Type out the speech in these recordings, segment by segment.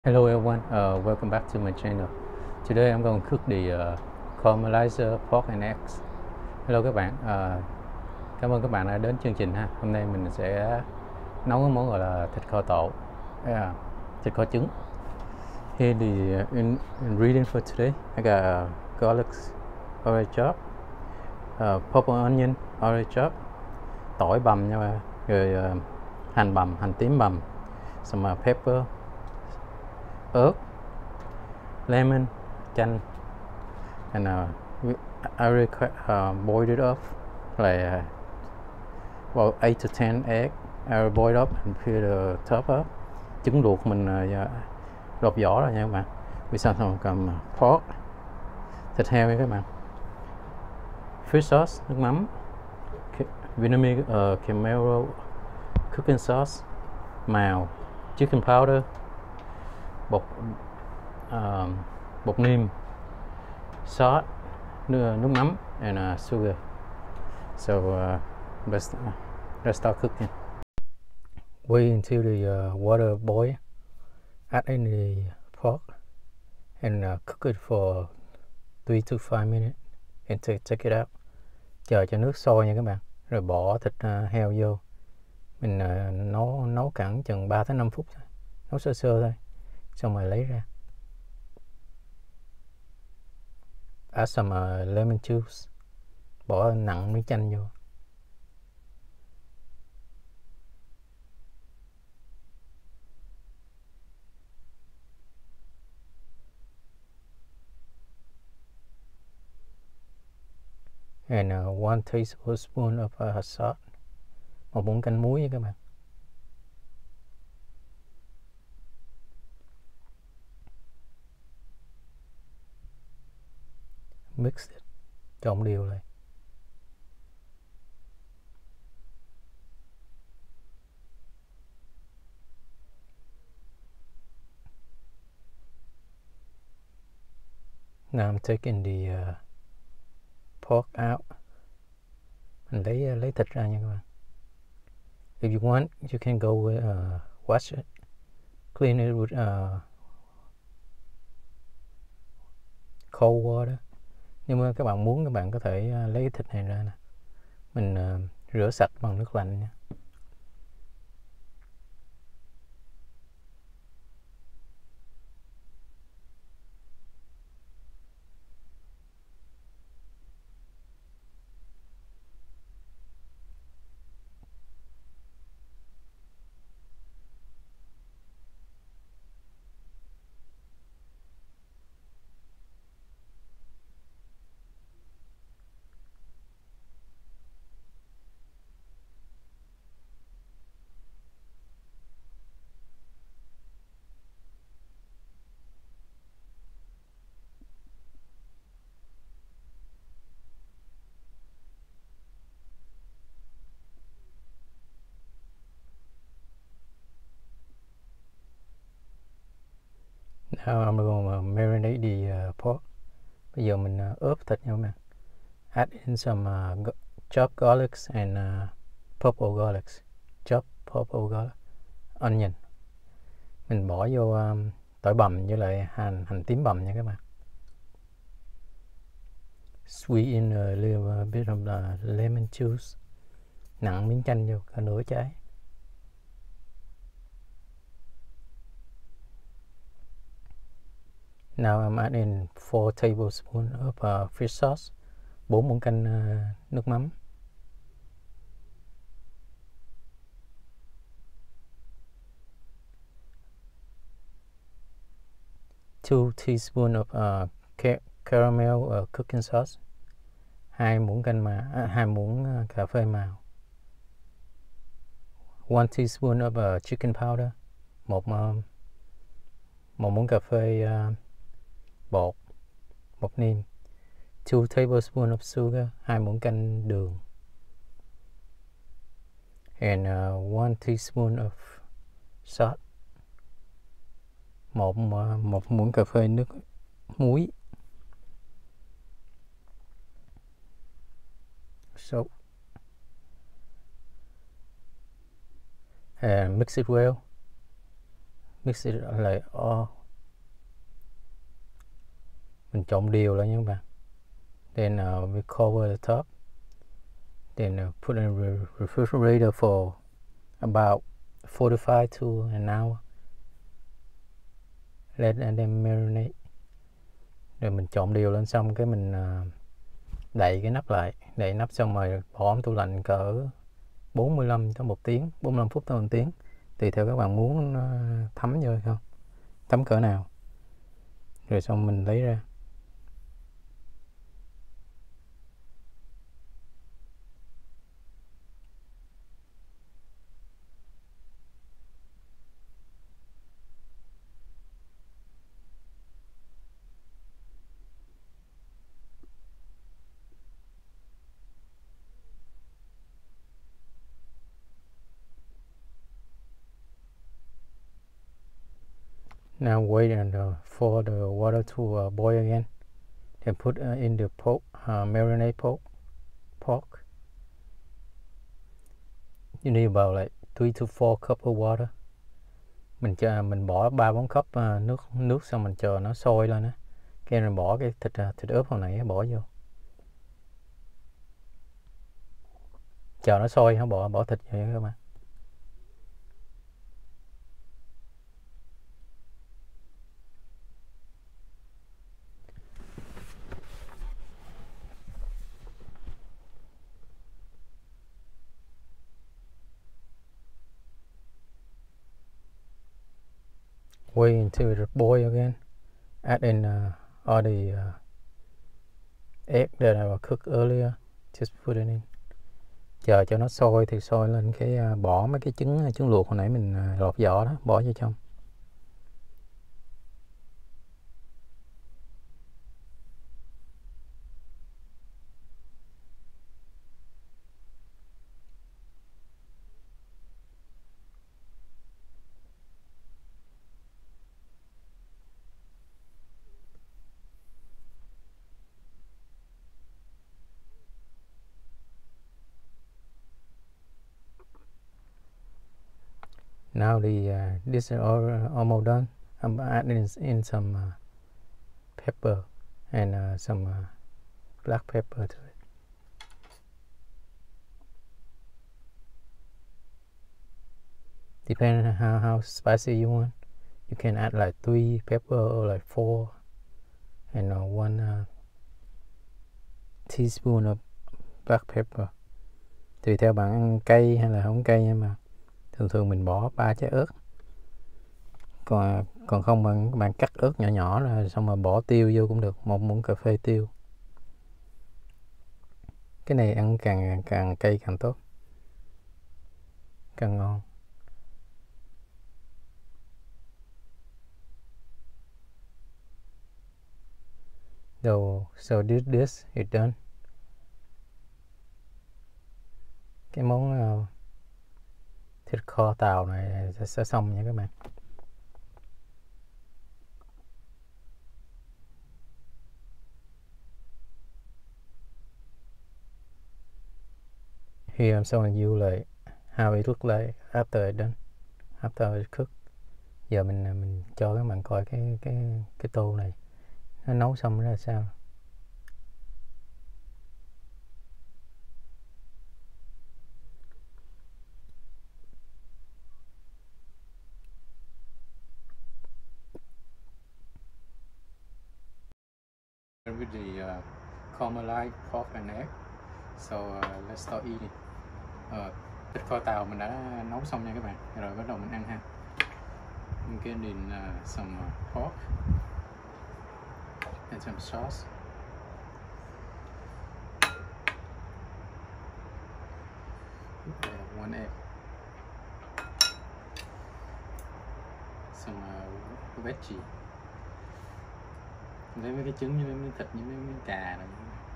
Hello everyone, welcome back to my channel. Today I'm going to cook the caramelizer pork and eggs. Hello các bạn, cảm ơn các bạn đã đến chương trình ha. Hôm nay mình sẽ nấu cái món gọi là thịt kho tộ, thịt kho trứng. Here the ingredient for today, I got garlic already chopped, purple onion already chopped, tỏi bằm nha, rồi hành bằm, hành tím bằm, some pepper, ớt, lemon, chanh, and I already boiled it up like about 8 to 10 egg. I already boiled up and put the top up. Trứng luộc mình lột vỏ rồi nha các bạn. We xong cầm pork, thịt heo nha các bạn. Fish sauce, nước mắm, vinegar, Camaro cooking sauce, màu, chicken powder, bột bột niêm, salt, nước mắm, and sugar. So let's start cooking. Wait until the water boil. Add in the pork and cook it for 3 to 5 minutes and take it out. Chờ cho nước sôi nha các bạn. Rồi bỏ thịt heo vô. Mình nấu cẳng chừng 3 tới 5 phút thôi. Nấu sơ sơ thôi. Xong rồi lấy ra. Add some lemon juice. Bỏ nặng miếng chanh vô. And 1 tablespoon of salt. 1 muỗng canh muối nha các bạn. Mix it. Trộn đều lại. Now I'm taking the pork out. Mình lấy thịt ra nha các bạn. If you want, you can go with wash it, clean it with cold water. Nếu mà các bạn muốn, các bạn có thể lấy thịt này ra nè. Mình rửa sạch bằng nước lạnh nha. Now I'm going to marinate the pork. Bây giờ mình ướp thịt nha các bạn. Add in some chopped garlics and purple garlics. Chopped purple garlic, onion. Mình bỏ vô tỏi bằm với lại hành tím bằm nha các bạn. Squeeze in a little bit of lemon juice. Nặn miếng chanh vô cả nửa trái. Now I'm adding 4 tablespoons of fish sauce. 4 muỗng canh nước mắm. Two teaspoons of caramel cooking sauce. 2 muỗng cà phê màu. 1 teaspoon of chicken powder. Một muỗng cà phê bột niêm. 2 tablespoons of sugar. 2 muỗng canh đường. And 1 teaspoon of salt. Một muỗng cà phê nước muối. So mix it well. mix it lại mình trộn đều lại nha các bạn. Then we cover the top. Then put in the refrigerator for about 45 to an hour. Let them marinate. Rồi mình trộn đều lên xong cái mình đậy cái nắp lại, đậy nắp xong rồi bỏ trong tủ lạnh cỡ 45 tới 1 tiếng, 45 phút tới 1 tiếng, tùy theo các bạn muốn nó thấm vô hay không, thấm cỡ nào. Rồi xong mình lấy ra. Now wait and for the water to boil again. Then put in the marinade pork. You need about like 3 to 4 cup of water. Mình bỏ 3-4 cup nước xong mình chờ nó sôi lên á. Cái rồi bỏ cái thịt ướp hồi nãy bỏ vô. Chờ nó sôi hả, bỏ thịt vô các bạn. Wait until it boil again. Add in all the egg that I cooked earlier. Just put it in. Chờ cho nó sôi thì sôi lên cái bỏ mấy cái trứng luộc hồi nãy mình lột vỏ đó, bỏ vô trong. Now this is almost done. I'm adding in some pepper and some black pepper to it. Depending on how spicy you want, you can add like 3 pepper or like 4, and 1 teaspoon of black pepper. Tùy theo bạn ăn cay hay là không cay, nhưng mà thường mình bỏ 3 trái ớt. Còn không bạn cắt ớt nhỏ nhỏ rồi xong rồi bỏ tiêu vô cũng được, 1 muỗng cà phê tiêu. Cái này ăn càng cay càng tốt, càng ngon. So this is done. Cái món thịt kho tàu này sẽ xong nha các bạn. Here I'm showing you like how it look like after it's done, after it's cooked. Giờ mình cho các bạn coi cái tô này nó nấu xong nó ra sao. With the caramelized pork and egg, so let's start eating. Thịt kho tàu mình đã nấu xong nha các bạn, rồi bắt đầu mình ăn ha. I'm getting some pork and some sauce. One egg. Some veggie. Lấy mấy cái trứng với mấy thịt với mấy cà này.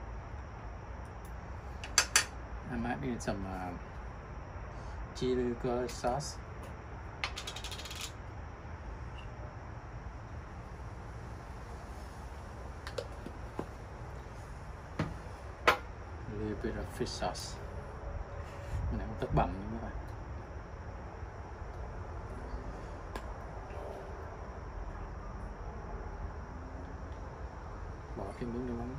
I'm adding some chili garlic sauce. A little bit of fish sauce. Mình ăn tất bằm nha các bạn. nước mắm.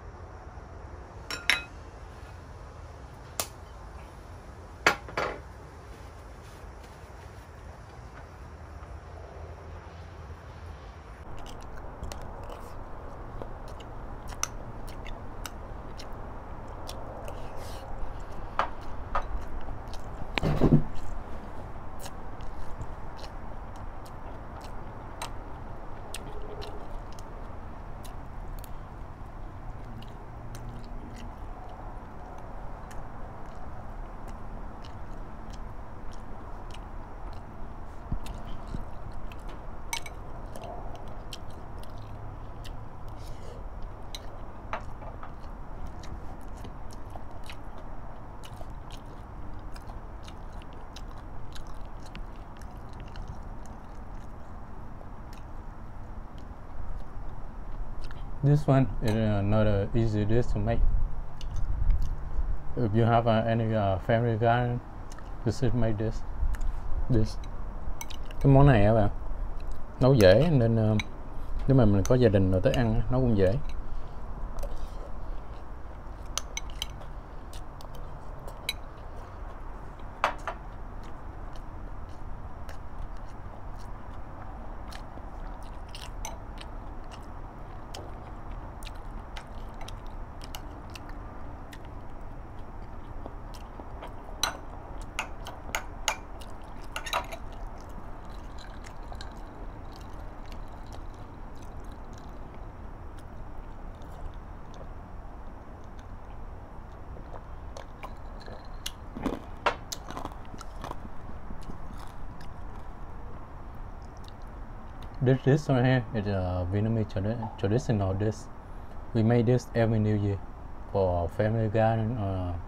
This one is not an easy dish to make. If you have any family garden, you should make this. Cái món này á bạn, nấu dễ nên nếu mà mình có gia đình rồi tới ăn nấu cũng dễ. This dish right here is a Vietnamese traditional dish. We make this every New Year for family garden.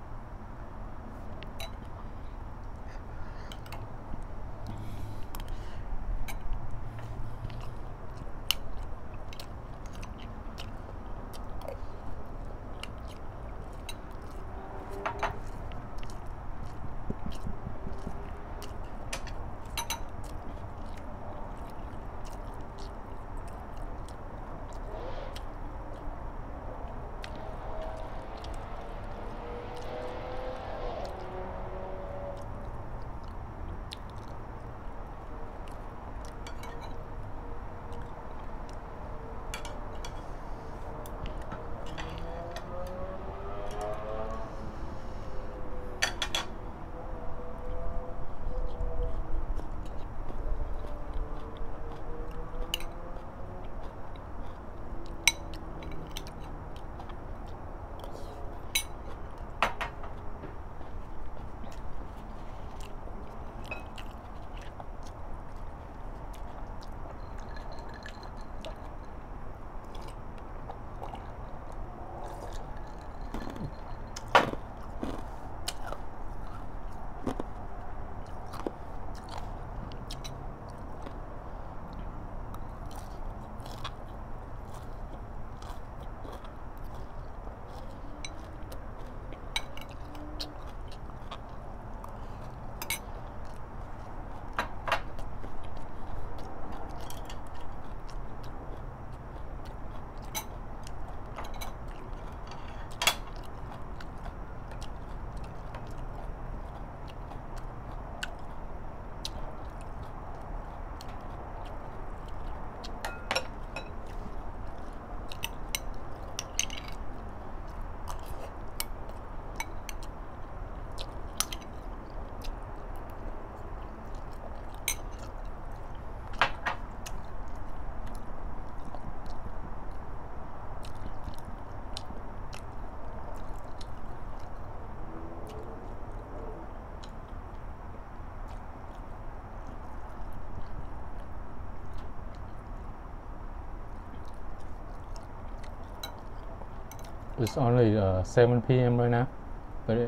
It's only 7 p.m. right now, but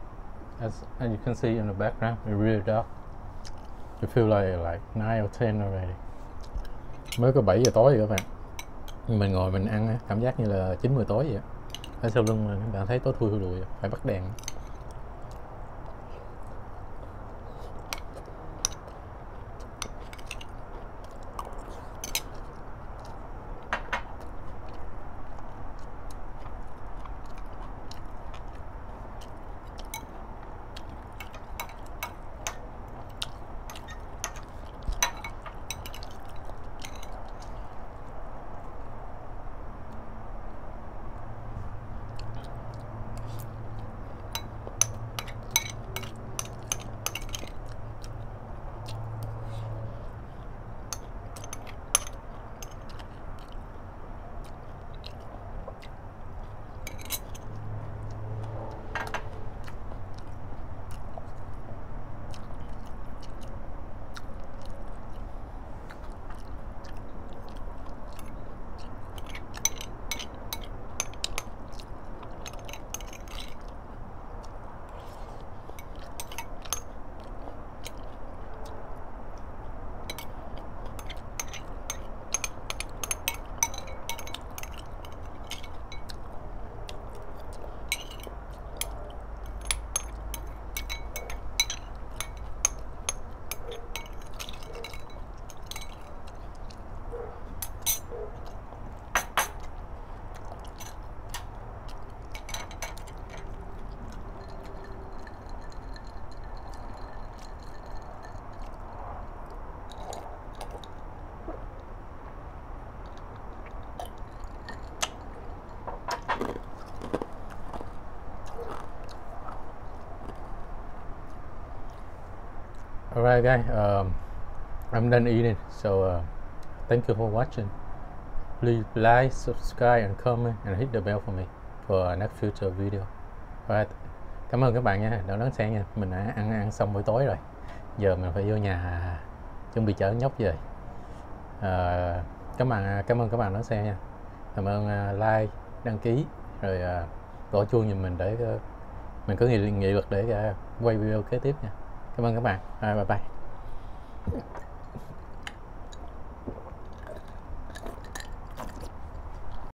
as you can see in the background, it's really dark. You feel like 9 or 10 already. Mới có 7 giờ tối rồi các bạn. Mình ngồi mình ăn cảm giác như là 9-10 tối vậy. Ở sau lưng mình các bạn thấy tối thui hôi lùi, phải bắt đèn. Alright guys, I'm done eating, so thank you for watching. Please like, subscribe and comment and hit the bell for me for next future video. Alright, cảm ơn các bạn nha, đã đón xem nha. Mình đã ăn xong buổi tối rồi, giờ mình phải vô nhà chuẩn bị chở nhóc về. Cảm ơn các bạn đón xem nha. Cảm ơn like, đăng ký rồi gõ chuông giùm mình để mình có nghị lực để quay video kế tiếp nha. Cảm ơn các bạn. Bye bye.